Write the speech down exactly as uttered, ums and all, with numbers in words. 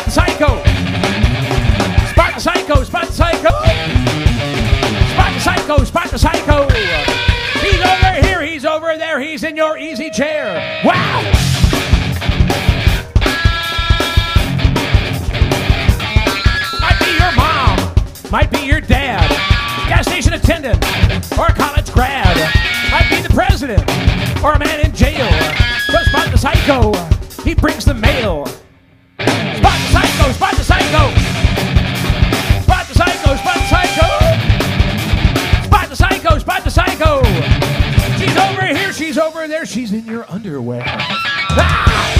the psycho. Spot the psycho, spot the psycho. Spot the psycho, spot the psycho. He's over here, he's over there, he's in your easy chair. Wow! Might be your mom, might be your dad, gas station attendant, or a college grad. Might be the president, or a man in jail. So spot the psycho, he brings the mail. Spot the psycho, spot the psycho. Spot the psycho, spot the psycho. Spot the psycho, spot the psycho. She's over here, she's over there, she's in your underwear. Ah!